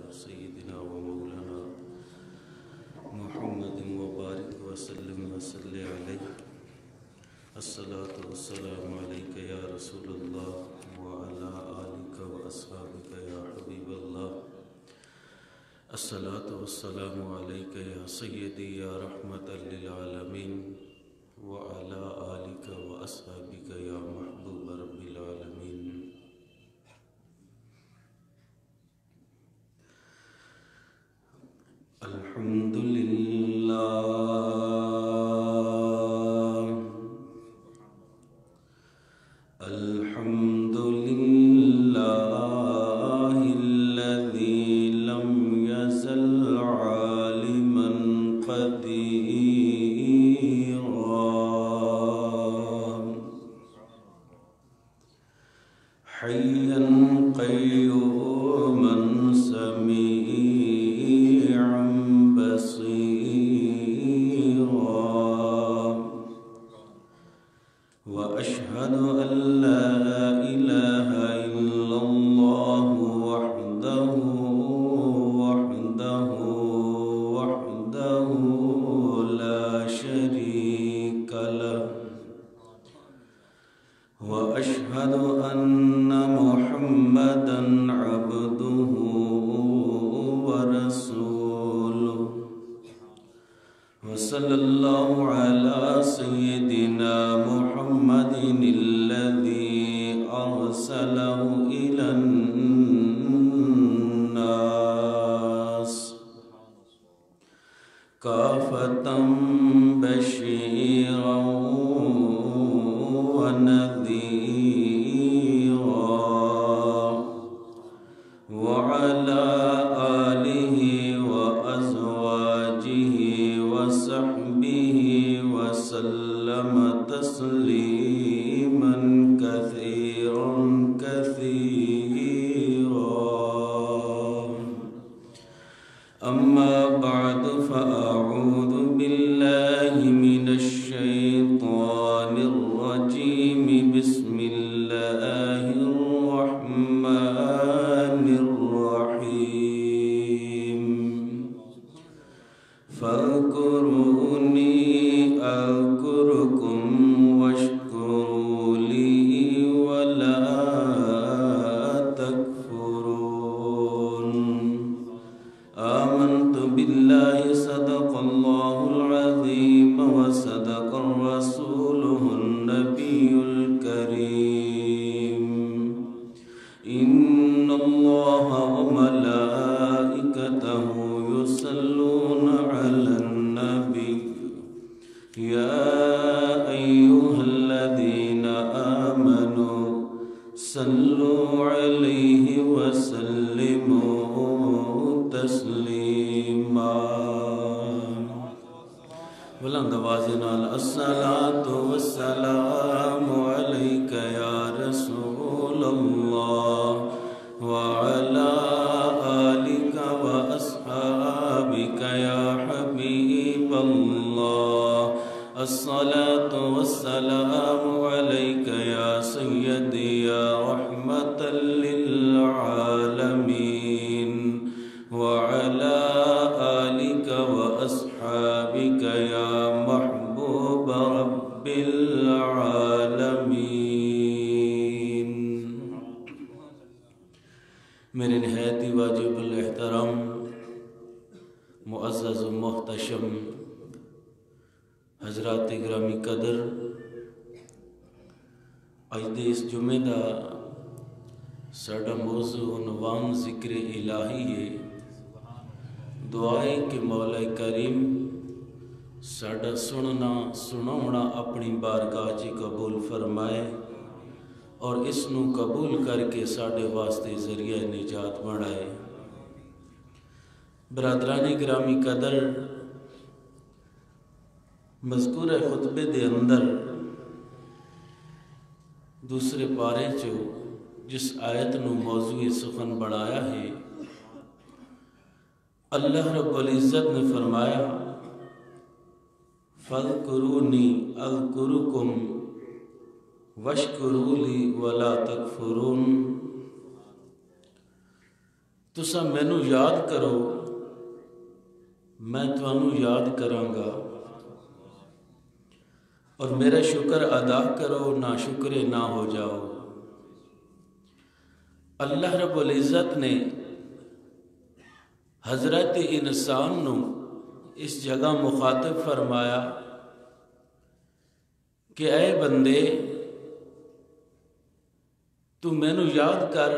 سيدنا ومولانا محمد وبارك وسلم وصل عليه. الصلاة والسلام عليك يا رسول الله وعلى آلك وأصحابك يا حبيب الله. الصلاة والسلام عليك يا سيدي يا رحمة للعالمين وعلى آلك وأصحابك يا محبوب رب العالمين. الحمد لله الحمد لله الذي لم يزل عالما قديرا حيا قيوما سميعا بصيرا وأشهد أن لا إله إلا الله وحده لا شريك له وأشهد أن محمدا عبده ورسوله وصلى الله على سيدنا محمد الذي أرسله إلى الناس كافة بشيرا ونذيرا وعلى آله وأزواجه وصحبه وسلم تسليما كثيرا أما بعد فأعوذ بالله من الشيطان الرجيم. بسم الله الرحمن الرحيم. فاذكروني أذكركم واشكروا لي ولا تكفرون. آمنت بالله صدق الله العظيم وصدق رسوله النبي الكريم. إن الله وملائكته يصلون على النبي يا أيها الذين آمنوا صلوا عليه وسلموا تسلیما. بلند آواز نال الصلاۃ والسلام علیک یا رسول اللہ وعلی آلک واصحابک یا حبیب اللہ. الصلاۃ والسلام علیک یا سیدی یا رحمت للعالمین وعلى آلك وأصحابك يا محبوب رب العالمين. میرے نہایت واجب الاحترام معزز و محتشم حضرات گرامی قدر، اج دے اس جمعے دا ساڈا موضوع عنوان ذکر الہی ہے. دعائے کہ مولا کریم ساڈا سننا سناونا اپنی بارگاہ چ قبول فرمائے اور اس نو قبول کر کے ساڈے واسطے ذریعہ نجات بنائے. برادران گرامی قدر، مذکورہ خطبے دے اندر دوسرے پارے چو جس آیت نو موضوع سخن بنایا ہے، اللہ رب العزت نے فرمایا فَاذْكُرُونِي أَذْكُرُكُمْ وَاشْكُرُوا لِي وَلَا تَكْفُرُونَ. تساں مینوں یاد کرو میں تانوں یاد کراں گا، اور میرا شکر ادا کرو نا شکرے نہ ہو جاؤ۔ اللہ رب العزت نے حضرت انسان نو اس جگہ مخاطب فرمایا کہ اے بندے تو مینوں یاد کر،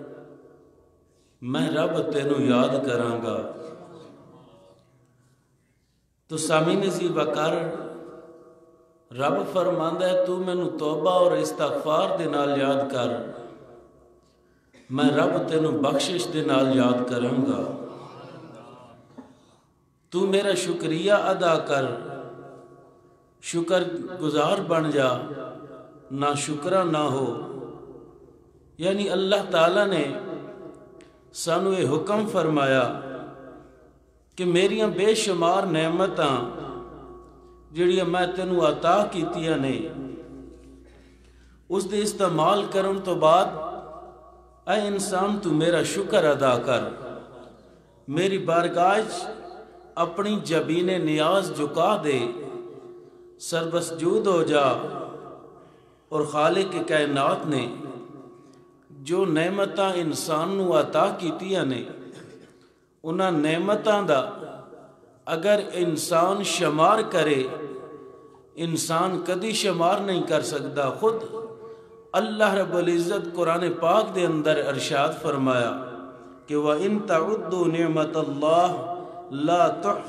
میں رب تینوں یاد کراں گا۔ تو سامعین سی وقار رب فرماندا ہے تو مینوں توبہ اور استغفار دے نال یاد کر، میں رب تینوں بخشش دے نال یاد کراں گا۔ تو میرا شکریہ ادا کر، شکر گزار بن جا، نہ شکرا نہ ہو۔ یعنی اللہ تعالیٰ نے سانو یہ حکم فرمایا کہ میریاں بے شمار نعمتاں جڑیاں میں تینوں عطا کیتیاں نے، اس دے استعمال کرن تو بعد اے انسان تو میرا شکر ادا کر، میری بارگاہ اپنی جبین نیاز جھکا دے، سربسجود ہو جا، اور خالق کائنات نے جو نعمتاں انسان نو عطا کیتیاں نے انہاں نعمتاں دا اگر انسان شمار کرے، انسان کدی شمار نہیں کر سکتا۔ خود اللہ رب العزت قرآن پاک دے اندر ارشاد فرمایا کہ وَإِن تَعُدُّوا نِعْمَةَ اللَّهِ لَا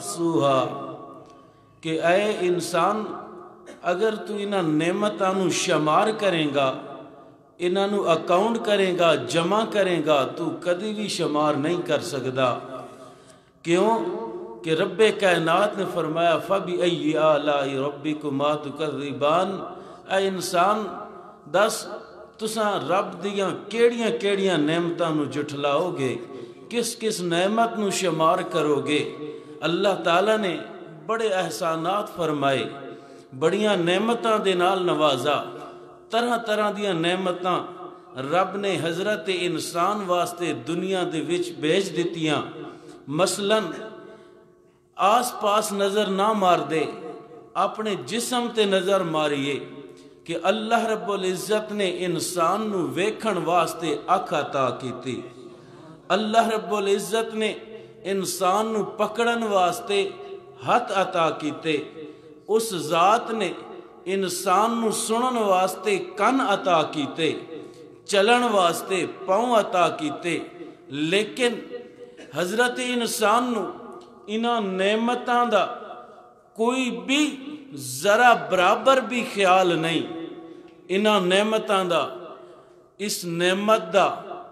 تُحْصُوهَا، کہ اے انسان اگر تو انہاں نعمتاں نو شمار کریں گا، انہاں نو اکاؤنٹ کریں گا، جمع کریں گا، تو کدی بھی شمار نہیں کر سکتا۔ کیوں کہ رب کائنات نے فرمایا فَبِأَيِّ آلَاءِ رَبِّكُمَا تُكَذِّبَانِ، اے انسان دس تساں رب دیاں کیڑیاں کیڑیاں نعمتاں نو جھٹلاؤ گے، کس کس نعمت نو شمار کرو گے۔ اللہ تعالیٰ نے بڑے احسانات فرمائے، بڑیاں نعمتاں دے نال نوازا، طرح طرح دیاں نعمتاں رب نے حضرت انسان واسطے دنیا دے وچ بھیج دتیاں۔ مثلا آس پاس نظر نہ مار دے، اپنے جسم تے نظر ماریے کہ اللہ رب العزت نے انسان نو ویکھن واسطے اکھ عطا کیتی، اللہ رب العزت نے انسان نو پکڑن واسطے ہاتھ عطا کیتے، اس ذات نے انسان نو سنن واسطے کن عطا کیتے، چلن واسطے پاؤں عطا کیتے، لیکن حضرت انسان نو انہاں نعمتاں دا کوئی بھی ذرا برابر بھی خیال نہیں۔ انہاں نعمتاں دا، اس نعمت دا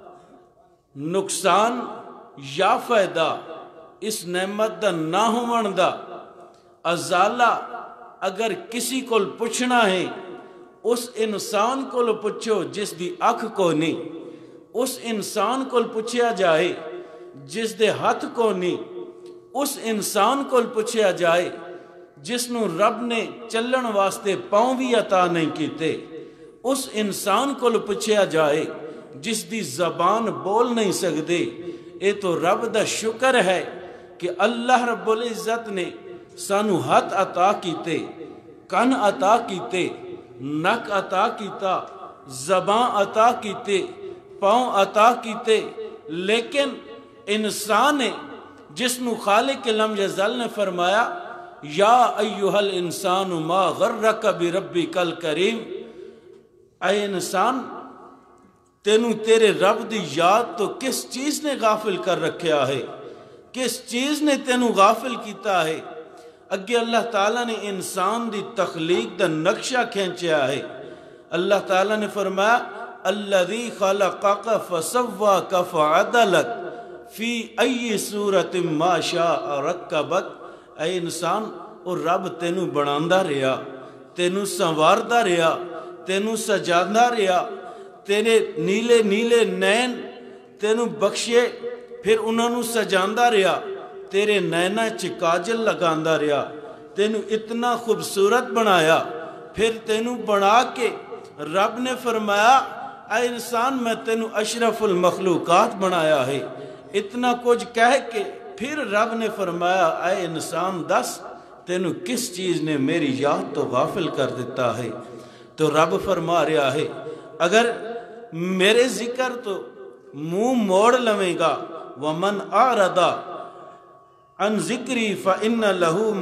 نقصان یا فائدہ، اس نعمت دا نہ ہون دا ازالہ اگر کسی کو پوچھنا ہے اس انسان کو پوچھو جس دی اکھ کو نہیں، اس انسان کو پوچھیا جائے جس دے ہاتھ کو نہیں، اس انسان کو پوچھیا جائے جس نو رب نے چلن واسطے پاؤں بھی عطا نہیں کیتے، اس انسان کو پوچھیا جائے جس دی زبان بول نہیں سکتے۔ اے تو رب دا شکر ہے کہ اللہ رب العزت نے سانو ہاتھ عطا کیتے، کن عطا کیتے، نک عطا کیتا، زبان عطا کیتے، پاؤں عطا کیتے، لیکن انسان نے جس نو خالق لم یزل نے فرمایا یا ایہا الانسان ما غرک بربک الکریم، اے انسان تینوں تیرے رب دی یاد تو کس چیز نے غافل کر رکھیا ہے، کس چیز نے تینوں غافل کیتا ہے۔ اگے اللہ تعالیٰ نے انسان دی تخلیق دا نقشہ کھینچیا ہے۔ اللہ تعالیٰ نے فرمایا الذی خلقک فسواک فعدلک فی ای صورت ما شاء رکبک، اے انسان اور رب تینوں بناندا رہیا، تینوں سنواردا رہیا، تینوں سجاندا رہیا، تیرے نیلے نیلے نین تینوں بخشے، پھر انہوں نے سجاندا رہیا، تیرے نینا کاجل لگاندا رہیا، تینوں اتنا خوبصورت بنایا، پھر تینوں بنا کے رب نے فرمایا اے انسان میں تینوں اشرف المخلوقات بنایا ہے، اتنا کچھ کہہ کے پھر رب نے فرمایا اے انسان دس تینوں کس چیز نے میری یاد تو غافل کر دیتا ہے؟ تو رب فرما رہا ہے اگر میرے ذکر تو منہ موڑ لویں گا ومن اعرض عن ذکری فإن له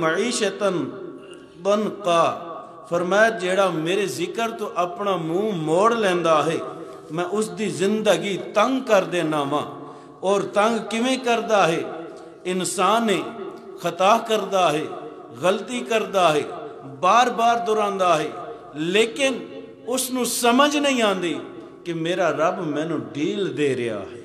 معیشة ضنکا، فرمایا جیڑا میرے ذکر تو اپنا منہ موڑ لیندا ہے میں اس دی زندگی تنگ کر دینا وا۔ اور تنگ کیویں کردا ہے؟ انسان خطا کردا ہے، غلطی کردا ہے، بار بار دہراندا ہے، لیکن اس نو سمجھ نہیں آندی کہ میرا رب مینوں ڈیل دے رہا ہے،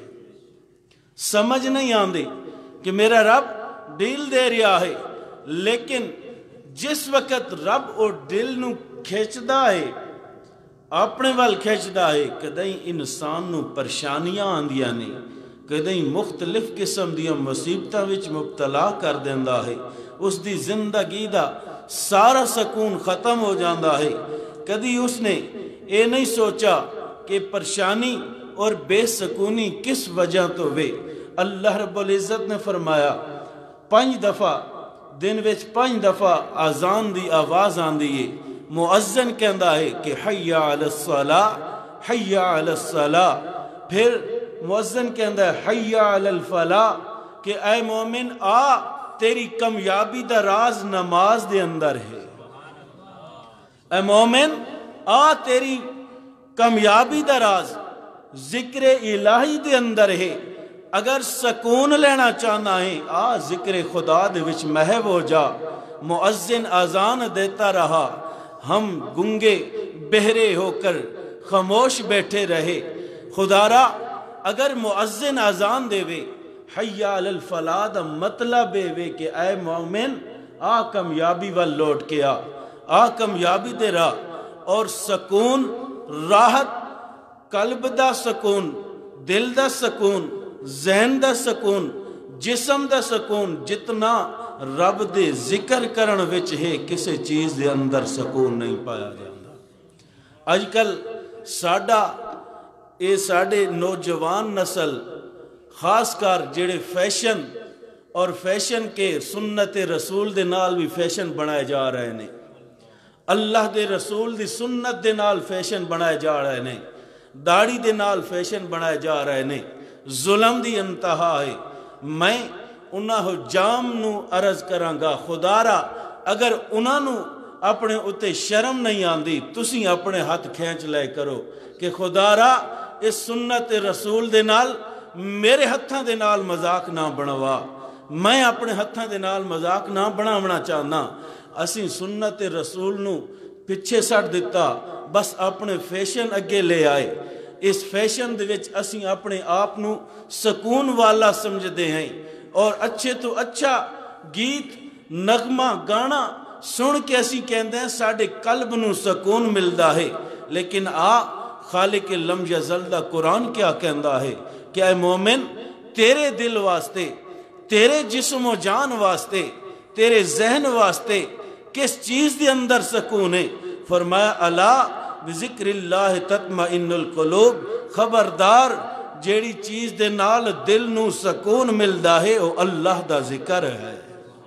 سمجھ نہیں آندی کہ میرا رب ڈیل دے رہا ہے۔ لیکن جس وقت رب او دل نو کھچدا ہے اپنے وال کھچدا ہے، کدیں انسان نو پریشانیاں آندیاں نے، کدیں مختلف قسم دیاں مصیبتاں وچ مبتلا کر دیندا ہے، اس دی زندگی دا سارا سکون ختم ہو جاندا ہے۔ کدی اس نے اے نہیں سوچا کہ پریشانی اور بے سکونی کس وجہ تو وے۔ اللہ رب العزت نے فرمایا 5 دفعہ دن وچ 5 دفعہ اذان دی آواز آندی ہے، مؤذن کہندا ہے کہ حی علی الصلاۃ حی علی الصلاۃ، پھر مؤذن کہندا ہے حی علی الفلاح کہ اے مومن آ تیری کامیابی دا راز نماز دے اندر ہے، اے مومن آ تیری کامیابی دا راز ذکر الہی دے اندر ہے۔ اگر سکون لینا چاہنا ہے آ ذکر خدا دے وچ محو ہو جا۔ مؤذن اذان دیتا رہا، ہم گنگے بہرے ہو کر خاموش بیٹھے رہے۔ خدا را اگر مؤذن اذان دے وے حی علی الفلاح دا مطلب ہے کہ اے مومن آ کامیابی وال لوٹ کے آ کامیابی دے راہ، اور سکون راحت قلب دا سکون، دل دا سکون، ذہن دا سکون، جسم دا سکون جتنا رب دے ذکر کرن وچ ہے کسی چیز دے اندر سکون نہیں پایا جاتا۔ اج کل ساڈے نوجوان نسل خاص کر جڑے فیشن اور فیشن کے سنت رسول دے نال بھی فیشن بنائے جا رہے ہیں، اللہ دے رسول دی سنت دے نال فیشن بنائے جا رہے ہیں، داڑھی دے نال فیشن بنائے جا رہے ہیں، ظلم دی انتہا ہے۔ میں انہاں جام نو عرض کرانگا خدا را اگر انہاں نو اپنے اتے شرم نہیں آندی تسی اپنے ہاتھ کھینچ لے کرو کہ خدا را اس سنت رسول دے نال میرے ہتھاں دے نال مذاق نہ بنوا، میں اپنے ہتھاں دے نال مذاق نہ بناونا چاہنا۔ اسی سنت رسول نو پیچھے سٹ دیتا، بس اپنے فیشن اگے لے آئے۔ اس فیشن دے وچ اسی اپنے آپ نو سکون والا سمجھ دے ہیں، اور اچھے تو اچھا گیت نغمہ گانا سن کے اسی کہندے ہیں ساڑھے قلب نو سکون ملدا ہے۔ لیکن خالق لم یزل دا قرآن کیا کہندا ہے کہ اے مومن تیرے دل واسطے، تیرے جسم و جان واسطے، تیرے ذہن واسطے کس چیز دے اندر سکون ہے؟ فرمایا الا بذکر اللہ تطمئن القلوب، خبردار جیڑی چیز دے نال دل نو سکون ملدا ہے وہ اللہ دا ذکر ہے،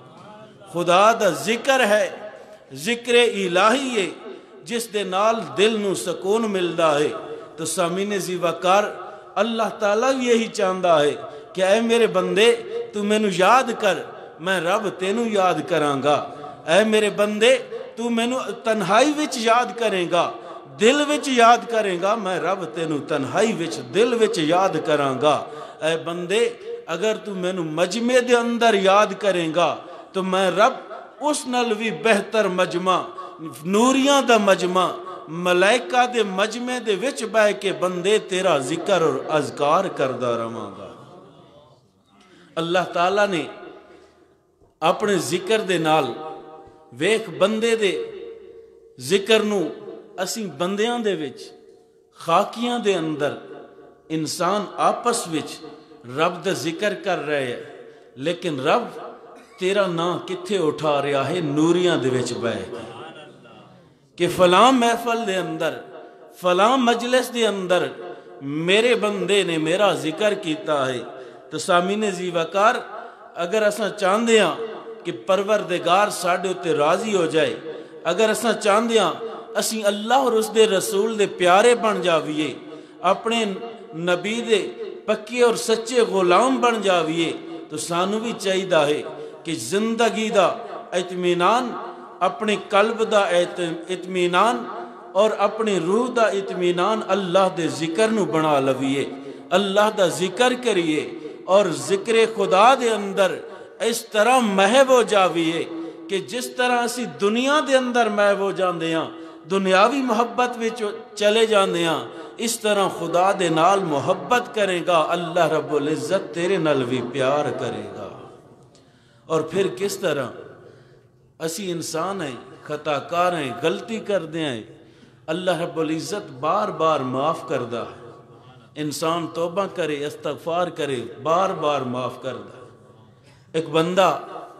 خدا دا ذکر ہے، ذکر الہی ہے جس دے نال دل نو سکون ملدا ہے۔ تو سامعین زی وقار اللہ تعالیٰ یہی چاہندا ہے کہ اے میرے بندے تو مینو یاد کر، میں رب تینو یاد کرانگا۔ اے میرے بندے تو مینو تنہائی وچ یاد کریں گا، دل وچ یاد کریں گا، میں رب تینو تنہائی وچ دل وچ یاد کرانگا۔ اے بندے اگر تو مینو مجمع دے اندر یاد کریں گا تو میں رب اس نال بھی بہتر مجمع، نوریاں دا مجمع، ملائکہ دے مجمع دے وچ بہ کے بندے تیرا ذکر اور اذکار کردہ رہاں گا۔ اللہ تعالیٰ نے اپنے ذکر دے نال ویکھ بندے دے ذکر نو اسی بندیاں دے وچ خاکیاں دے اندر انسان آپس وچ رب دا ذکر کر رہے ہیں، لیکن رب تیرا نام کتھے اٹھا رہا ہے؟ نوریاں دے وچ بہ کہ فلاں محفل دے اندر، فلاں مجلس دے اندر میرے بندے نے میرا ذکر کیتا ہے، تو سامعین زی وقار اگر اساں چاہندے ہاں کہ پروردگار ساڈے تے راضی ہو جائے، اگر اساں چاہندے ہاں اسی اللہ اور اس دے رسول دے پیارے بن جاویے، اپنے نبی دے پکے اور سچے غلام بن جاویے، تو سانو بھی چاہیدہ ہے کہ زندگی دا اطمینان، اپنے قلب دا اطمینان اور اپنی روح دا اطمینان اللہ دے ذکر نو بنا لویے، اللہ دا ذکر کریے اور ذکر خدا دے اندر اس طرح محو ہو جاویے کہ جس طرح اسی دنیا دے اندر محو ہو جاندے ہاں، دنیاوی محبت وچ چلے جاندے ہاں، اس طرح خدا دے نال محبت کرے گا، اللہ رب العزت تیرے نال بھی پیار کرے گا۔ اور پھر کس طرح اسی انسان ہیں، خطا کار ہیں، غلطی کردے ہیں، اللہ رب العزت بار بار معاف کردہ ہے، انسان توبہ کرے، استغفار کرے، بار بار معاف کردہ ہے۔ ایک بندہ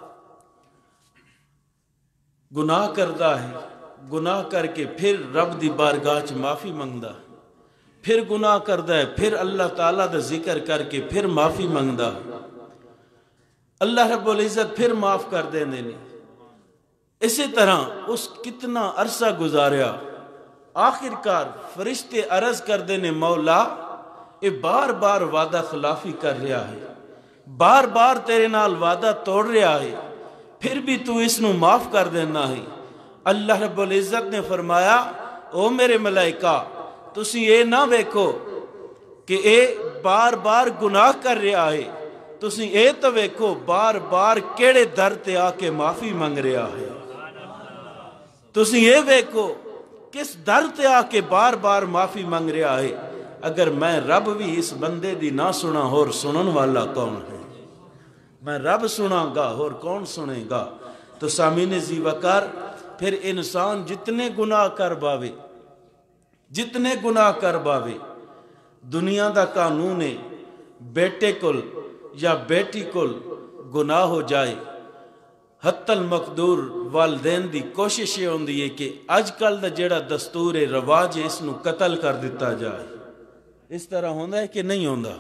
گناہ کردہ ہے، گناہ کر کے پھر رب دی بارگاہ چ معافی منگدا ہے، پھر گناہ کردہ ہے، پھر اللہ تعالیٰ دا ذکر کر کے پھر معافی منگدا ہے، اللہ رب العزت پھر معاف کر دیں دینے۔ اسی طرح اس کتنا عرصہ گزاریا، آخر کار فرشتے عرض کر دینے مولا یہ بار بار وعدہ خلافی کر رہا ہے، بار بار تیرے نال وعدہ توڑ رہا ہے، پھر بھی تو اس نو معاف کر دینا ہے۔ اللہ رب العزت نے فرمایا او میرے ملائکہ تسی اے نہ ویکھو کہ اے بار بار گناہ کر رہا ہے، تسی اے تو ویکھو بار بار کیڑے در تے آ کے معافی منگ رہا ہے، تسی اے ویکھو کس در تے آ کے بار بار معافی منگ رہا ہے۔ اگر میں رب بھی اس بندے دی نہ سنا اور سنن والا کون ہے، میں رب سنا گا اور کون سنے گا۔ تو سامعین زی وقار پھر انسان جتنے گناہ کر باوے، جتنے گناہ کر باوے، دنیا دا قانون ہے بیٹے کل یا بیٹی کل گناہ ہو جائے، حتی المقدور والدین دی کوشش یہ ہوندی ہے کہ اج کل دا جیڑا دستور رواج ہے اس نو قتل کر دیتا جائے۔ اس طرح ہوندہ ہے کہ نہیں ہوندہ؟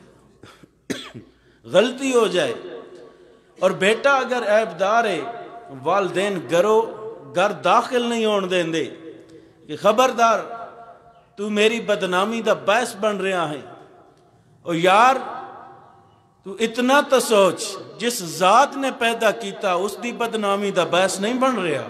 غلطی ہو جائے اور بیٹا اگر عیبدار ہے، والدین گھر داخل نہیں ہون دیں دے کہ خبردار تو میری بدنامی دا باعث بن رہا ہے، اور یار تو اتنا تو سوچ جس ذات نے پیدا کیتا اس دی بدنامی دا باعث نہیں بن رہا،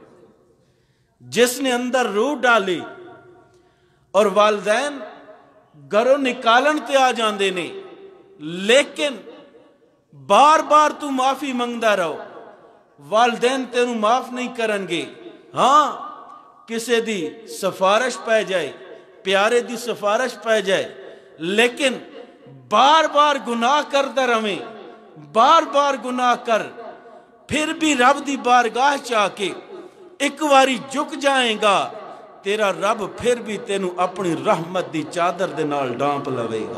جس نے اندر روح ڈالی۔ اور والدین گھروں نکالن تے آ جاندے نے، لیکن بار بار تو معافی منگدا رہو، والدین تینوں معاف نہیں کرن گے۔ ہاں کسے دی سفارش پہ جائے، پیارے دی سفارش پہ جائے، لیکن بار بار گناہ کرتا رہیں، بار بار گناہ کر، پھر بھی رب دی بارگاہ چاہ کے ایک واری جھک جائیں گا، تیرا رب پھر بھی تینوں اپنی رحمت دی چادر دے نال ڈانپ لوے گا۔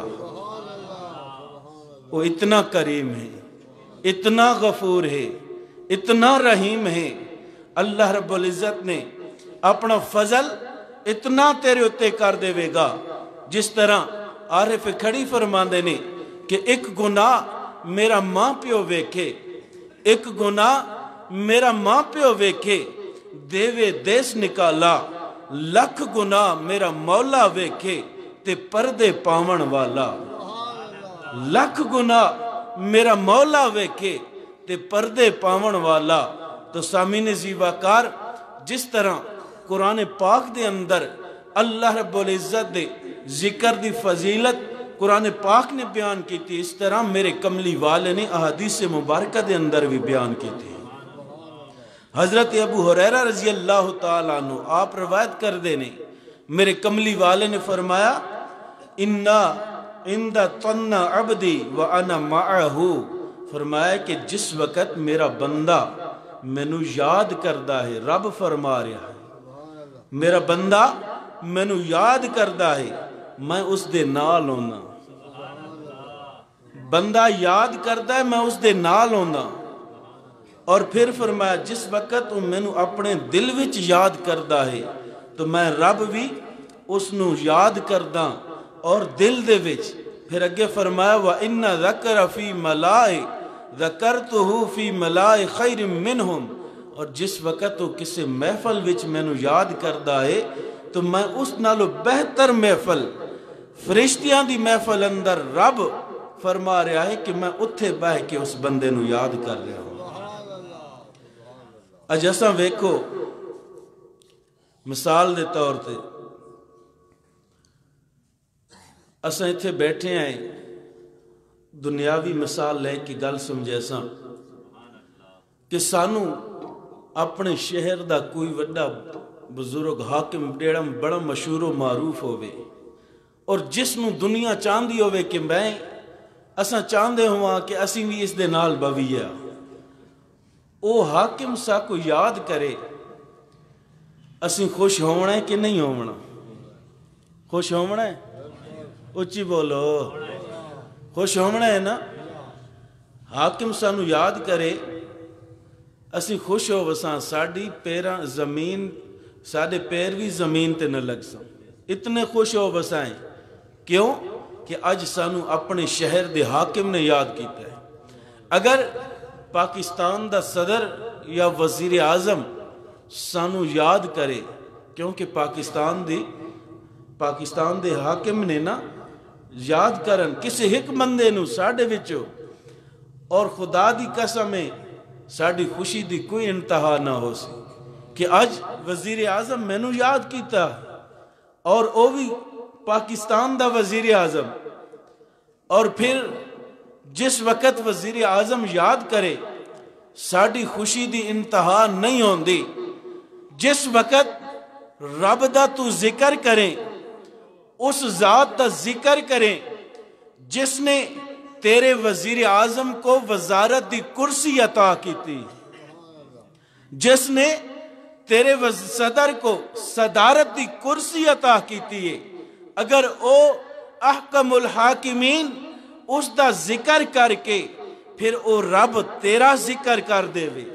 وہ اتنا کریم ہے، اتنا غفور ہے، اتنا رحیم ہے۔ اللہ رب العزت نے اپنا فضل اتنا تیرے اتے کر دے گا، جس طرح عارف کھڑی فرماندے نے کہ ایک گناہ میرا ماں پیو ویکھے، ایک گناہ میرا ماں پیو ویکھے، دیوے دیس نکالا، لکھ گناہ میرا مولا ویکھے تے پردے پاون والا، لکھ گناہ میرا مولا ویکھے تے پردے پاون والا۔ تو سامعین زی وقار جس طرح قرآن پاک دے اندر اللہ رب العزت دے ذکر دی فضیلت قرآن پاک نے بیان کی تھی، اس طرح میرے کملی والے نے احادیث مبارکہ دے اندر بھی بیان کی تھی۔ حضرت ابو ہریرہ رضی اللہ تعالیٰ عنہ آپ روایت کر دینے، میرے کملی والے نے فرمایا اِنَّا عِنْدَ طَنَّ عَبْدِي وَأَنَا مَعَهُ، فرمایا کہ جس وقت میرا بندہ مینو یاد کردہ ہے، رب فرما رہا ہے میرا بندہ مینو یاد کردہ ہے، میں اس دے نال ہونا، بندہ یاد کردہ ہے میں اس دے نال ہونا۔ اور پھر فرمایا جس وقت وہ مینو اپنے دل وچ یاد کردہ ہے تو میں رب بھی اس نو یاد کردہ اور دل دے وچ پھر اگے فرمایا وَإِنَّ ذَكَرَ فِي مَلَائِ ذَكَرْتُهُ فِي مَلَائِ خَيْرٍ مِّنْهُمْ، اور جس وقت وہ کسی محفل وچ میں نو یاد کردا ہے تو میں اس نالو بہتر محفل فرشتیاں دی محفل اندر رب فرما رہا ہے کہ میں اتھے بہ کے اس بندے نو یاد کر رہا ہوں۔ اج اساں ویکھو مثال دے طور تے اساں اتھے بیٹھے ہیں، دنیاوی مثال لے کے گل سمجھے اساں کہ سانو اپنے شہر دا کوئی وڈا بزرگ حاکم ڈیڑم بڑا مشہور و معروف ہوئے اور جس نو دنیا چاندی ہوئے کہ میں اساں چاندے ہوا کہ اسیں بھی اس دے نال بویا، او حاکم سا کو یاد کرے، اسیں خوش ہونا ہے کہ نہیں ہونا؟ خوش ہونا ہے؟ اچھی بولو، خوش ہونا ہے نا؟ حاکم سانو یاد کرے اسی خوش ہو وساں، ساڑی پیراں زمین، ساڑے پیر بھی زمین تے نہ لگ ساں، اتنے خوش ہو وسائیں۔ کیوں؟ کہ اج سانو اپنے شہر دے حاکم نے یاد کیتا ہے۔ اگر پاکستان دا صدر یا وزیر اعظم سانو یاد کرے، کیونکہ پاکستان دے حاکم نے نا یاد کرن کسی ایک بندے نو ساڑے وچو، اور خدا دی قسم ہے ساڑی خوشی دی کوئی انتہا نہ ہو سی کہ اج وزیر اعظم میں نو یاد کیتا، اور او بھی پاکستان دا وزیر اعظم، اور پھر جس وقت وزیر اعظم یاد کرے ساڑی خوشی دی انتہا نہیں ہوندی، جس وقت رب دا تو ذکر کریں، اس ذات دا ذکر کریں جس نے تیرے وزیر اعظم کو وزارت دی کرسی عطا کی تھی، جس نے تیرے صدر کو صدارت دی کرسی عطا کی تھی، اگر او احکم الحاکمین اس دا ذکر کر کے پھر او رب تیرا ذکر کر دے وے،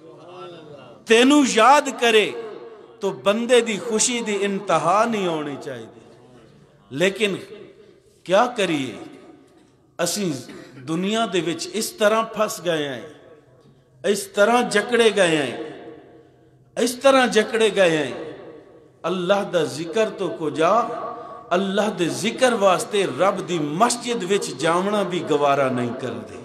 تینو یاد کرے، تو بندے دی خوشی دی انتہا نہیں ہونی چاہیے۔ لیکن کیا کریے، اسی دنیا دے وچ اس طرح پھس گئے ہیں، اس طرح جکڑے گئے ہیں، اس طرح جکڑے گئے ہیں، اللہ دا ذکر تو کو جا، اللہ دے ذکر واسطے رب دی مسجد وچ جامنا بھی گوارا نہیں کر دے۔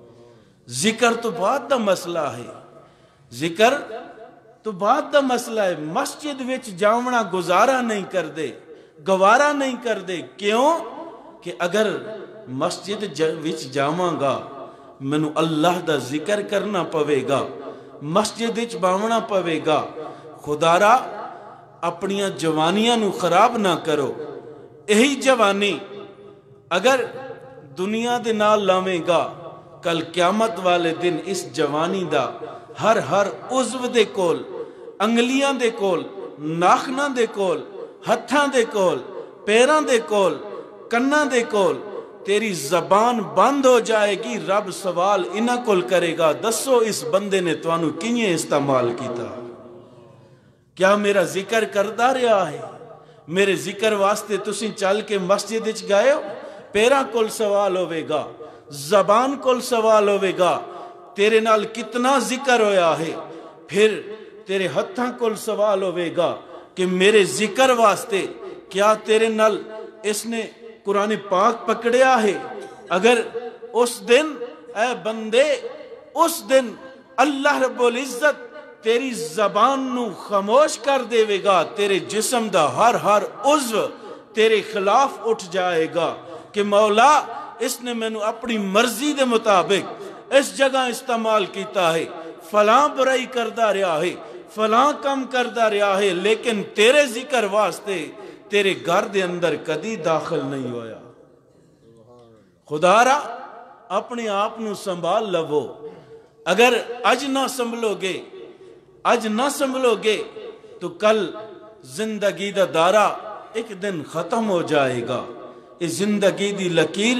ذکر تو بات دا مسئلہ ہے، ذکر تو بات دا مسئلہ ہے، مسجد وچ جامنا گزارا نہیں کر دے، گوارا نہیں کر دے۔ کیوں؟ کہ اگر مسجد وچ جاواں گا منو اللہ دا ذکر کرنا پوے گا، مسجد وچ باونا پوے گا، خدا را اپنیاں جوانیاں نو خراب نہ کرو۔ یہی جوانی اگر دنیا دے نال لاویں گا، کل قیامت والے دن اس جوانی دا ہر عضو دے کول، انگلیاں دے کول، ناخناں دے کول، ہتھاں دے کول، پیراں دے کول، کناں دے کول تیری زبان بند ہو جائے گی۔ رب سوال انہاں کول کرے گا، دسو اس بندے نے توانو کینے استعمال کیتا؟ کیا میرا ذکر کردا رہا ہے؟ میرے ذکر واسطے تسی چل کے مسجد وچ گئے ہو؟ پیراں کول سوال ہوئے گا، زبان کول سوال ہوئے گا، تیرے نال کتنا ذکر ہویا ہے؟ پھر تیرے ہتھاں کول سوال ہوئے گا کہ میرے ذکر واسطے کیا تیرے نال اس نے قرآن پاک پکڑیا ہے؟ اگر اس دن اے بندے، اس دن اللہ رب العزت تیری زبان نو خاموش کر دے گا، تیرے جسم دا ہر عضو تیرے خلاف اٹھ جائے گا کہ مولا اس نے میں نو اپنی مرضی دے مطابق اس جگہ استعمال کیتا ہے، فلاں برائی کردہ رہا ہے، فلاں کم کردہ رہا ہے، لیکن تیرے ذکر واسطے تیرے گھر دے اندر کدی داخل نہیں ہویا۔ خدا را اپنے آپ نو سنبھال لو، اگر اج نہ سنبھلو گے، اج نہ سنبھلو گے تو کل زندگی دا دارہ ایک دن ختم ہو جائے گا۔ اس زندگی دی لکیر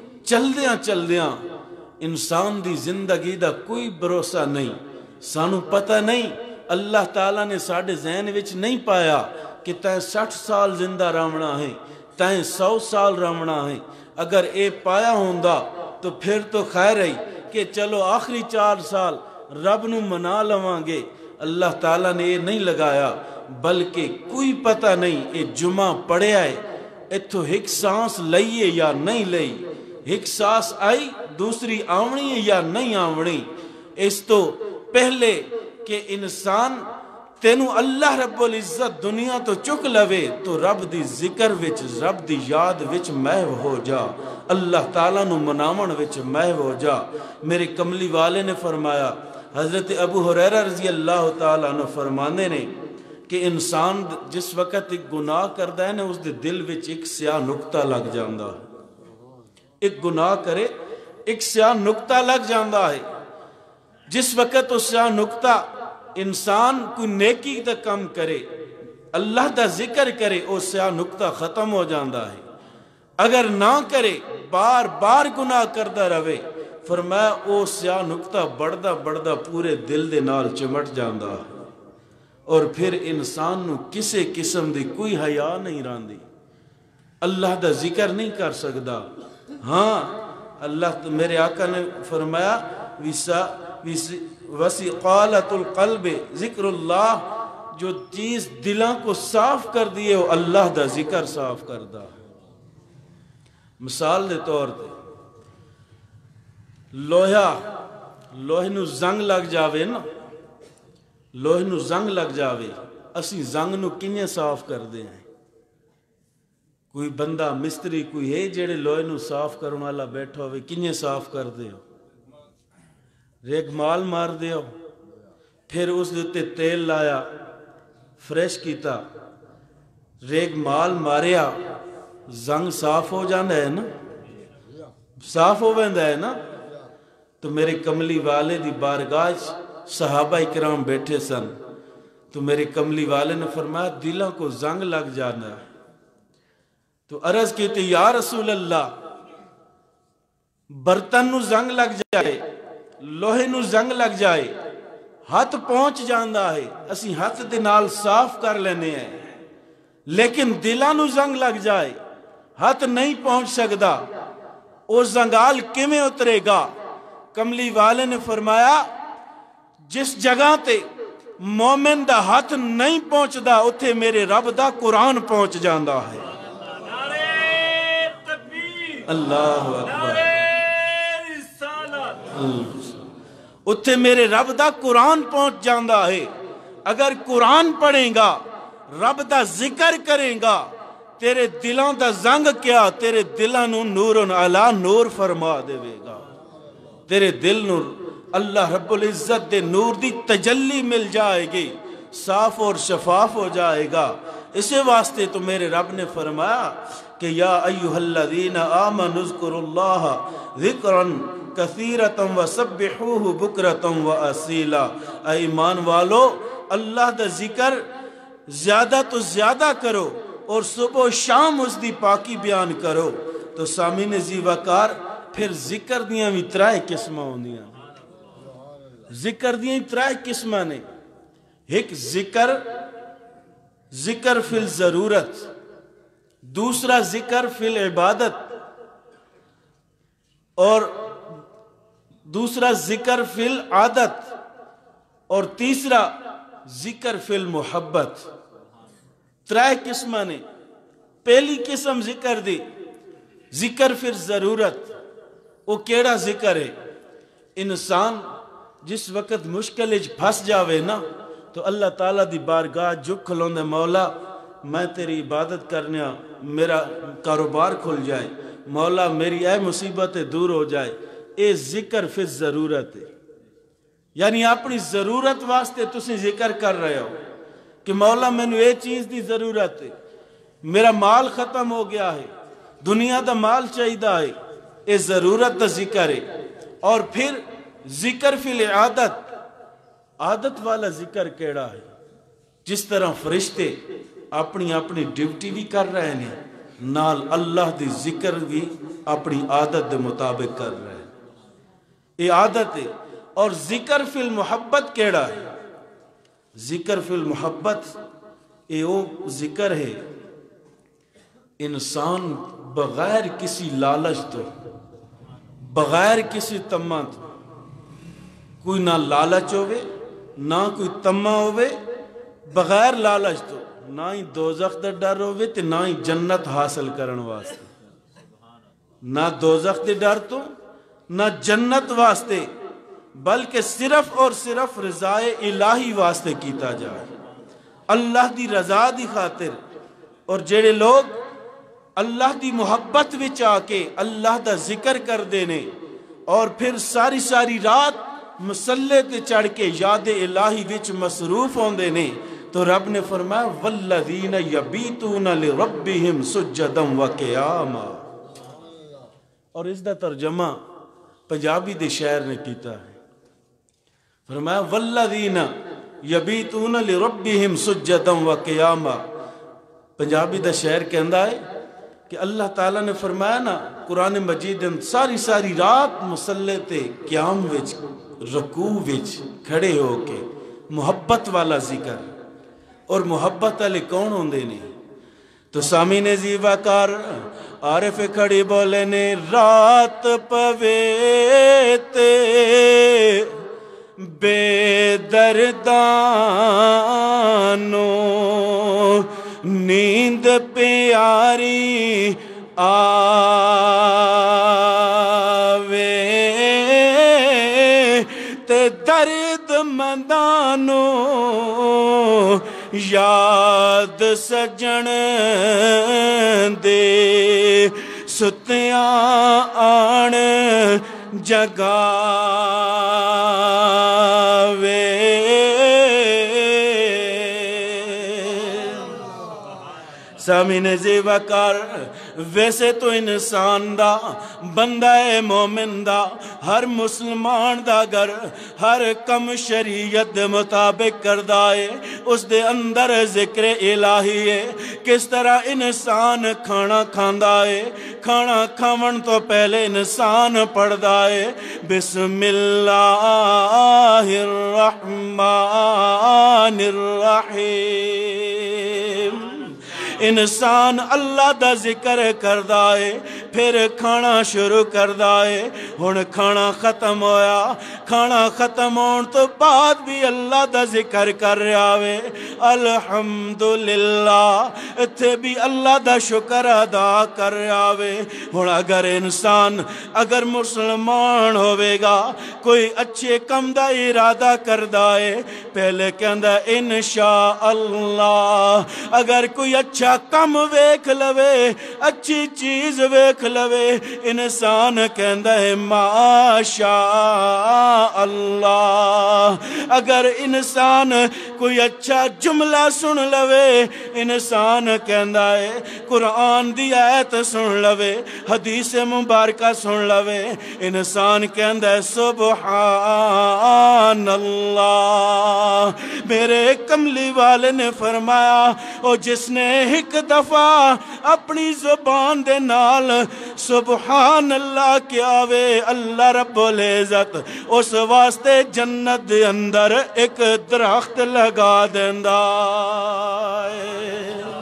چلدیاں انسان دی زندگی دا کوئی بھروسہ نہیں، سانو پتہ نہیں، اللہ تعالیٰ نے ساڑھے ذہن وچ نہیں پایا کہ تائیں 60 سال زندہ رہنا ہے، تائیں 100 سال رہنا ہے۔ اگر اے پایا ہوندا تو پھر تو خیر ہے کہ چلو آخری 4 سال رب نو منا لواں گے. اللہ تعالیٰ نے یہ نہیں لگایا، بلکہ کوئی پتہ نہیں یہ جمعہ پڑھیا ہے اتھو ایک سانس لئیے یا نہیں لئی، ایک سانس آئی دوسری آونی ہے یا نہیں آونی. اس تو پہلے کہ انسان تینو اللہ رب العزت دنیا تو چک لوے تو رب دی ذکر وچ، رب دی یاد وچ محو ہو جا، اللہ تعالیٰ نو مناون وچ محو ہو جا. میرے کملی والے نے فرمایا، حضرت ابو ہریرہ رضی اللہ تعالیٰ عنہ فرمانے نے کہ انسان جس وقت ایک گناہ کردا ہے نا اس دے دل وچ ایک سیاہ نقطہ لگ جاندا ہے. ایک گناہ کرے ایک سیاہ نقطہ لگ جاندا ہے. جس وقت اس سیاہ نقطہ انسان کوئی نیکی دا کم کرے، اللہ دا ذکر کرے، وہ سیاہ نقطہ ختم ہو جاندا ہے. اگر نہ کرے بار بار گناہ کردا رہے، فرمایا او سیاہ نقطہ بڑھدا بڑھدا پورے دل دے نال چمٹ جاندا ہے، اور پھر انسان نو کسے قسم دی کوئی حیا نہیں راندی، اللہ دا ذکر نہیں کر سکدا. ہاں اللہ میرے آقا نے فرمایا وسقالۃ القلب ذکر اللہ، جو چیز دلاں کو صاف کر دیے وہ اللہ دا ذکر صاف کردا. مثال دے طور تے لوہے نو زنگ لگ جاوے نا، لوہے نو زنگ لگ جاوے، اسی زنگ نو کینے صاف کر دے ہیں؟ کوئی بندہ مستری کوئی ہے جڑے لوہے نو صاف کرنے والا بیٹھا ہوئے، کینے صاف کر دے ہو؟ ریگ مال مار دے ہو، پھر اس دیتے تیل لایا فریش کیتا، ریگ مال ماریا، زنگ صاف ہو جانا ہے نا، صاف ہو ویندا ہے نا. تو میرے کملی والے دی بارگاہ صحابہ اکرام بیٹھے سن، تو میرے کملی والے نے فرمایا دلوں کو زنگ لگ جانا ہے. تو عرض کی تھی یا رسول اللہ، برتن نو زنگ لگ جائے، لوہے نو زنگ لگ جائے، ہاتھ پہنچ جاندہ ہے، اسی ہاتھ دے نال صاف کر لینے ہیں، لیکن دلاں نو زنگ لگ جائے ہاتھ نہیں پہنچ سکدا، او زنگال کیویں اترے گا؟ کملی والے نے فرمایا جس جگہ تے مومن دا ہاتھ نہیں پہنچدا اتھے میرے رب دا قرآن پہنچ جاندا ہے. اللہ اکبر، اتھے میرے رب دا قرآن پہنچ جاندا ہے. اگر قرآن پڑھیں گا، رب دا ذکر کریں گا، تیرے دلوں دا زنگ کیا تیرے دلوں نو نورن علا نور فرما دے گا. تیرے دل نور اللہ رب العزت دے نور دی تجلی مل جائے گی، صاف اور شفاف ہو جائے گا. اسے واسطے تو میرے رب نے فرمایا کہ یا ایہا الذین آمنوا اذکروا اللہ ذکرا کثیرا وسبحوہ بکرتا واسیلا. اے ایمان والو اللہ دا ذکر زیادہ تو زیادہ کرو اور صبح و شام اس دی پاکی بیان کرو. تو سامعین عزیز وقار پھر ذکر دیاں بھی 3 قسمہ ہوندیاں. ذکر دیاں 3 قسمہ نے. ایک ذکر فی الضرورت، دوسرا ذکر فی العبادت، اور دوسرا ذکر فی العادت، اور تیسرا ذکر فی المحبت. 3 قسمہ نے. پہلی قسم ذکر دی ذکر فی ضرورت. وہ کیڑا ذکر ہے؟ انسان جس وقت مشکل پھنس جاوے نا تو اللہ تعالیٰ دی بارگاہ جھک کھلوندے، مولا میں تیری عبادت کرنے میرا کاروبار کھل جائے، مولا میری اے مصیبت دور ہو جائے. اے ذکر فی ضرورت ہے. یعنی اپنی ضرورت واسطے تسی ذکر کر رہے ہو کہ مولا میں نے یہ چیز دی ضرورت ہے، میرا مال ختم ہو گیا ہے، دنیا دا مال چاہیدہ ہے، یہ ضرورت دا ذکر ہے. اور پھر ذکر فی العادت، عادت والا ذکر کیڑا ہے؟ جس طرح فرشتے اپنی اپنی ڈیوٹی بھی کر رہے ہیں، نال اللہ دی ذکر بھی اپنی عادت دے مطابق کر رہے ہیں. یہ عادت ہے. اور ذکر فی المحبت کیڑا ہے؟ ذکر فی المحبت یہ وہ ذکر ہے انسان بغیر کسی لالچ تو، بغیر کسی تما تو، کوئی نہ لالچ ہوئے نہ کوئی تما ہوئے، بغیر لالچ تو نہ ہی دوزخ دا ڈر ہوئے تے نہ ہی جنت حاصل کرن واسطے، نہ دوزخ دے ڈر تو نہ جنت واسطے، بلکہ صرف اور صرف رضائے الہی واسطے کیتا جائے، اللہ دی رضا دی خاطر۔ اور جڑے لوگ اللہ دی محبت وچ آ کے اللہ دا ذکر کر دینے اور پھر ساری ساری رات مسلے تے چڑھ کے یاد الہی وچ مصروف ہوندے نے، تو رب نے فرمایا والذین یبیتون لربہم سجدا وقیاما۔ اور اس دا ترجمہ پنجابی دے شاعر نے کیتا ہے، فرمایا والذین یبیتون لربہم سجدا وقیاما۔ پنجابی دا شاعر کہندا ہے کہ اللہ تعالیٰ نے فرمایا نا قرآن مجید ساری ساری رات مسلے تے قیام وچ رکوع وچ کھڑے ہو کے محبت والا ذکر، اور محبت والے کون ہوندے نے؟ تو سامعین زیبا کار عارف کھڑی بولے نے رات پوے تے بے دردانو نیند پیاری آوے تے درد مندانو یاد سجن دے ستیاں آن جگاوے۔ سامعین زیبا کار ویسے تو انسان دا بندہ مومن دا ہر مسلمان دا گر ہر کم شریعت مطابق کردہ ہے، اس دے اندر ذکر الہی ہے۔ کس طرح انسان کھانا کھاندا ہے، کھانا کھاون تو پہلے انسان پڑھدا ہے بسم اللہ الرحمن الرحیم۔ انسان اللہ دا ذکر کردہ ہے، پھر کھانا شروع کردہ ہے۔ ہن کھانا ختم ہویا، کھانا ختم ہون تو بعد بھی اللہ دا ذکر کر رہا ہے الحمدللہ، اتھے بھی اللہ دا شکر ادا کر رہا ہے۔ ہن اگر انسان اگر مسلمان ہوئے گا کوئی اچھے کم دا ارادہ کردہ ہے، پہلے کہندہ انشاءاللہ، اگر کوئی اچھا کم ویکھ لوے اچھی چیز ویکھ لوے انسان کہندہ ہے ماشاء اللہ۔ اگر انسان کوئی اچھا جملہ سن لوے انسان کہندہ ہے قرآن دی آیت سن لوے حدیث مبارکہ سن لوے انسان کہندہ ہے سبحان اللہ۔ میرے کملی والے نے فرمایا او جس نے ایک دفعہ اپنی زبان دے نال سبحان اللہ کیا وے اللہ رب العزت اس واسطے جنت دے اندر ایک درخت لگا دیندا ہے۔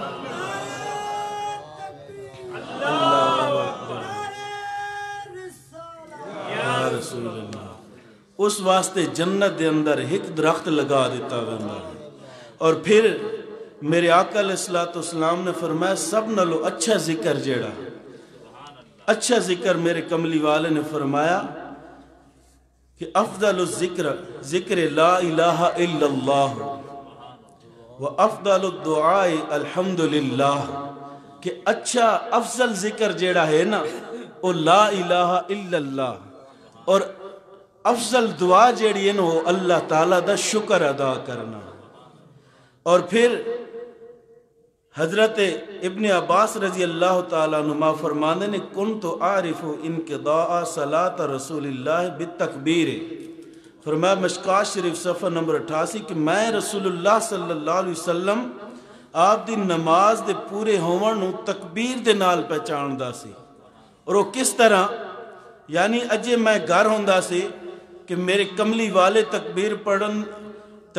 یا رسول اللہ، اس واسطے جنت دے اندر ایک درخت لگا دیتا ویندا ہے۔ اور پھر میرے آقا علیہ السلام نے فرمایا سب نالو اچھا ذکر جیڑا، اچھا ذکر میرے کملی والے نے فرمایا کہ افضل الذکر ذکر لا الہ الا اللہ و افضل الدعاء الحمدللہ، کہ اچھا افضل ذکر جیڑا ہے نا وہ لا الہ الا اللہ، اور افضل دعا جیڑی ہے نا وہ اللہ تعالیٰ دا شکر ادا کرنا۔ اور پھر حضرت ابن عباس رضی اللہ تعالیٰ عنہ فرمانے نے کنت عارف انقضاء صلاة رسول اللہ بالتکبیر، فرمایا مشکات شریف صفحہ نمبر 88 کہ میں رسول اللہ صلی اللہ علیہ وسلم آپ دی نماز دے پورے ہون نو تکبیر دے نال پہچاندا سی۔ اور وہ کس طرح؟ یعنی اجے میں گھر ہوندا سی کہ میرے کملی والے تکبیر پڑھن،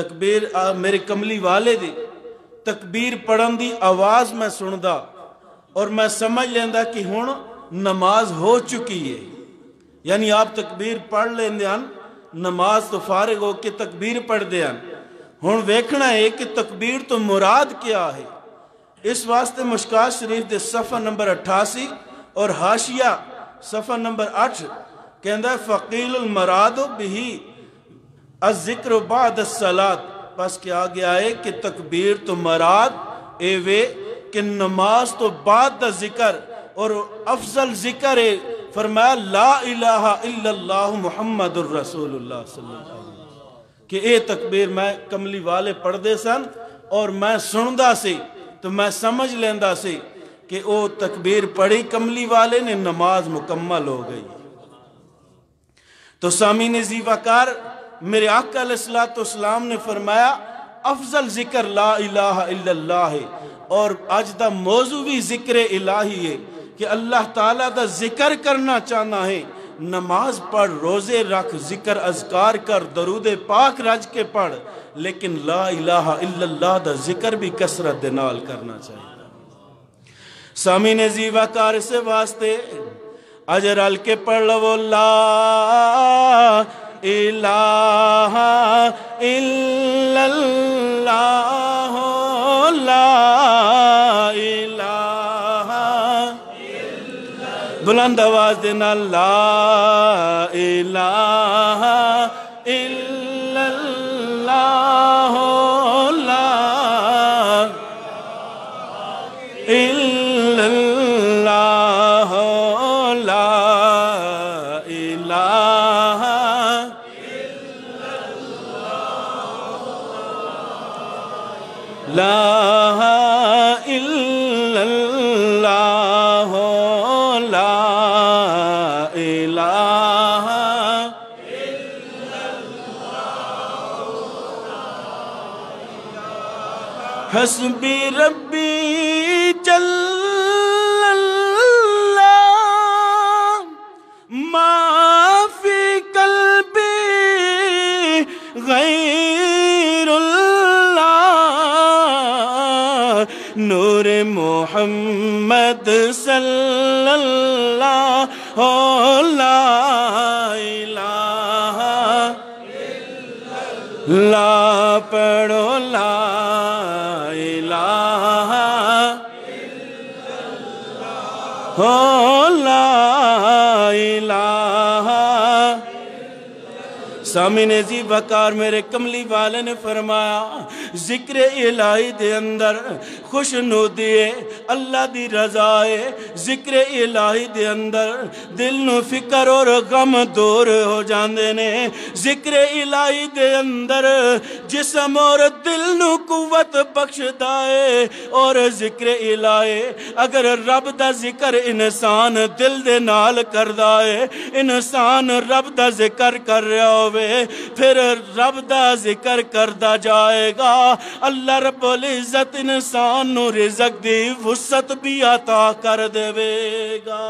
میرے کملی والے دی تکبیر پڑھن دی آواز میں سندا، اور میں سمجھ لیندہ کہ ہن نماز ہو چکی ہے، یعنی آپ تکبیر پڑھ لیندے ہیں، نماز تو فارغ ہو کے تکبیر پڑھ دے ہیں، ہن ویکھنا ہے کہ تکبیر تو مراد کیا ہے۔ اس واسطے مشکات شریف دے صفحہ نمبر 88 اور حاشیہ صفحہ نمبر 8 کہندہ ہے فقیل المراد بہی الذکر بعد الصلاة، بس کیا گیا ہے کہ تکبیر تو مراد اے وے کہ نماز تو بعد دا ذکر اور افضل ذکر ہے، فرمایا لا الہ الا اللہ محمد الرسول اللہ صلی اللہ علیہ وسلم، کہ اے تکبیر میں کملی والے پڑھ دے سن اور میں سندہ سے تو میں سمجھ لیندہ سے کہ او تکبیر پڑھی کملی والے نے، نماز مکمل ہو گئی۔ تو سامعین ذی وقار، میرے آقا علیہ السلام نے فرمایا افضل ذکر لا الہ الا اللہ ہے، اور آج دا موضوع بھی ذکر الہی ہے کہ اللہ تعالیٰ دا ذکر کرنا چاہنا ہے، نماز پڑھ، روزے رکھ، ذکر اذکار کر، درود پاک رج کے پڑھ، لیکن لا الہ الا اللہ دا ذکر بھی کثرت دے نال کرنا چاہیے۔ سامعین ذی وقار سے واسطے اجرال کے پڑھ لو لا الہ الا اللہ، لا الہ، بلند آواز دینا لا الہ الا اللہ، لا الا اللہ، لا الہ لا الا اللہ، لا الہ حسبی ربی جل اللہ ما فی قلبی غیر اللہ، نور محمد صلی اللہ، لا الہ لا پڑھو لا الہ لا الہ۔ سامعین ذی وقار، میرے کملی والے نے فرمایا ذکر الہی دے اندر خوشنودی ہے، اللہ دی رضا ہے، ذکر الہی دے اندر دل نو فکر اور غم دور ہو جاندے نے، ذکر الہی دے اندر جسم اور دل نو قوت بخشدا ہے، اور ذکر الہی اگر رب دا ذکر انسان دل دے نال کردا ہے، انسان رب دا ذکر کر رہا ہوئے، پھر رب دا ذکر کردہ جائے گا، اللہ رب العزت انسان نو رزق دی وسعت بھی عطا کر دے گا۔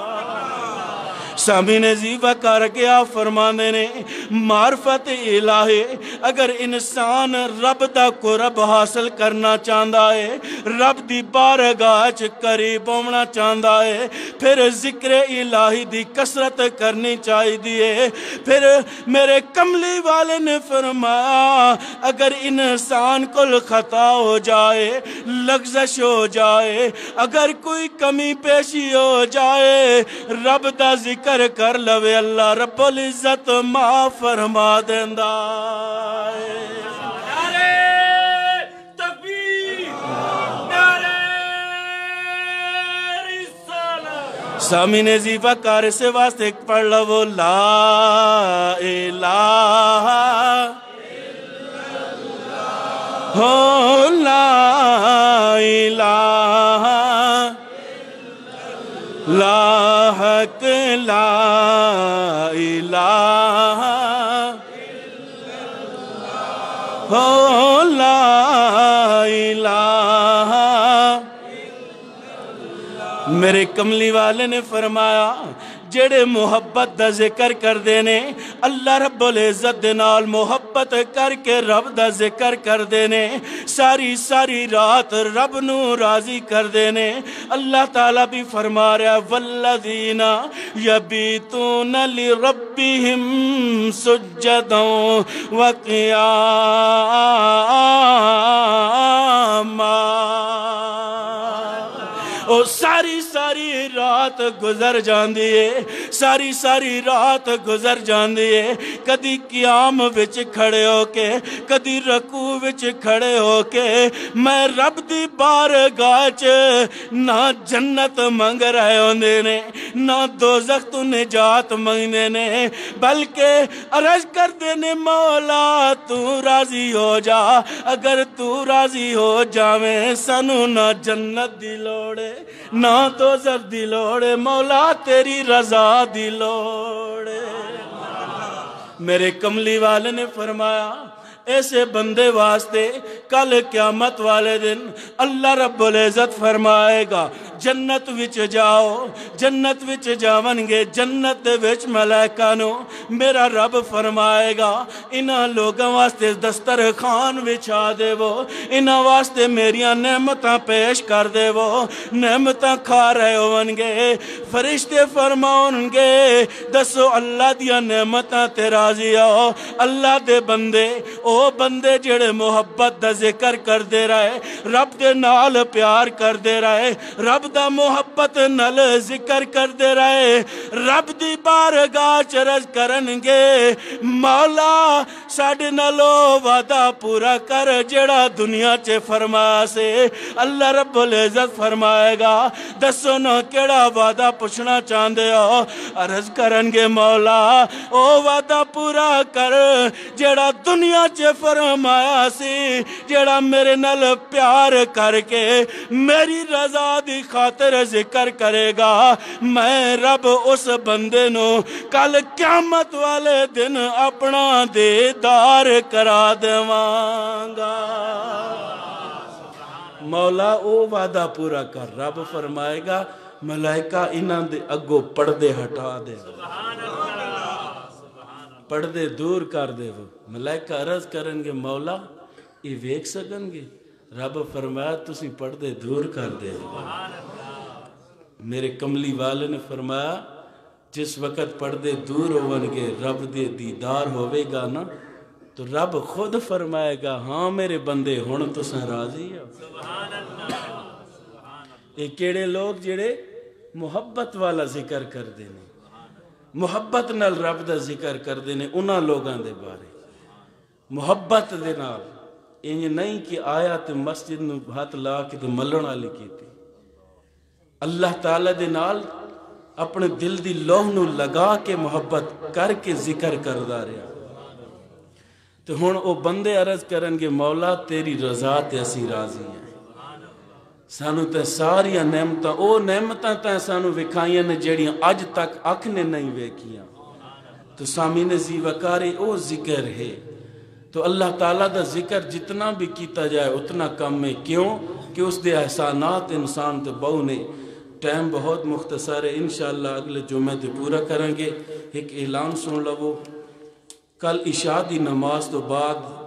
سامعین ذی وقار کے آپ فرمانے نے معرفت الہی اگر انسان رب دا قرب حاصل کرنا چاہتا ہے، رب دی بارگاہ چ قریب ہونا چاہتا ہے، پھر ذکر الہی دی کثرت کرنی چاہیے۔ پھر میرے کملی والے نے فرمایا اگر انسان کو خطا ہو جائے، لغزش ہو جائے، اگر کوئی کمی پیشی ہو جائے، رب دا ذکر کر لوے، اللہ رب العزت معاف فرما دیندا ہے۔ نعرہ تکبیر، نعرہ رسالت۔ سامعین ذی وقار سے واسطے پڑھ لو لا الہ لا الہ لا حق لا الہ لا الہ۔ میرے کملی والے نے فرمایا جڑے محبت دا ذکر کر دینے اللہ رب العزت دے نال محبت کر کے رب دا ذکر کر دینے ساری ساری رات رب نو راضی کر دینے اللہ تعالیٰ بھی فرما رہا والذین یبیتون لربہم سجدا وقیاما او ساری ساری رات گزر جاندی ہے ساری ساری رات گزر جاندی ہے کدی قیام وچ کھڑے ہو کے کدی رکوع وچ کھڑے ہو کے میں رب دی بارگاہ چ نہ جنت منگ رہے ہوندے نے نہ دوزخ تو نجات منگنے نے بلکہ عرض کر دینے مولا تو راضی ہو جا اگر تو راضی ہو جاویں سانو نہ جنت دی لوڑے نہ دوزخ دی لوڑے مولا تیری رضا دی لوڑے میرے کملی والے نے فرمایا ایسے بندے واسطے کل قیامت والے دن اللہ رب العزت فرمائے گا جنت وچ جاؤ جنت وچ جاون گے جنت دے وچ ملائکہ نو میرا رب فرمائے گا انہاں لوگاں واسطے دسترخوان وچھا دے وہ انہاں واسطے میریاں نعمتاں پیش کر دے وہ نعمتاں کھا رہے ہون گے فرشتے فرماؤن گے دسو اللہ دیاں نعمتاں تے راضی ہو اللہ دے بندے او بندے جڑے محبت دا ذکر کر دے رہے رب دے نال پیار کر دے رہے رب دا محبت نال ذکر کر دے رہے رب دی بارگاہ چ عرض کرن گے مولا ساڈے نالو وعدہ پورا کر جڑا دنیا چ فرمایا سے اللہ رب العزت فرمائے گا دسو نا کیڑا وعدہ پوچھنا چاہندے ہو عرض کرن گے مولا او وعدہ پورا کر جڑا دنیا چ فرمایا سی جڑا میرے نال پیار کر کے میری رضا دی خاطر ذکر کرے گا میں رب اس بندے نو کل قیامت والے دن اپنا دیدار کرا دیواں گا مولا او وعدہ پورا کر رب فرمائے گا ملائکہ انہاں دے اگوں پردے ہٹا دے پردے دور کر دے وہ ملائکہ عرض کرن گے مولا یہ ویکھ سکن گے رب فرمایا تسی پردے دور کر دے میرے کملی والے نے فرمایا جس وقت پردے دور ہون گے رب دے دیدار ہوئے گا نا تو رب خود فرمائے گا ہاں میرے بندے ہن تساں راضی ہو یہ کیڑے لوگ جڑے محبت والا ذکر کر دینے محبت نال رب دا ذکر کر دینے انہاں لوگاں دے بارے محبت دے نال یہ نہیں کہ آیا تے مسجد نو ہاتھ لا کے تے ملن والی کیتی اللہ تعالیٰ دے نال اپنے دل دی لوہ نو لگا کے محبت کر کے ذکر کردا رہا تو ہن او بندے عرض کرن گے مولا تیری رضا تے اسی راضی ہیں سانو تے ساری نعمتاں او نعمتاں تے سانو وکھائیاں نے جڑیاں اج تک اکھ نے نہیں ویکھیاں تو سامعین زی وقارے او ذکر ہے تو اللہ تعالیٰ دا ذکر جتنا بھی کیتا جائے اتنا کم ہے کیوں کہ اس دے احسانات انسان تے بہو نے ٹائم بہت مختصر ہے انشاءاللہ اگلے جمعے تے پورا کریں گے ایک اعلان سن لو کل عشاء دی نماز تو بعد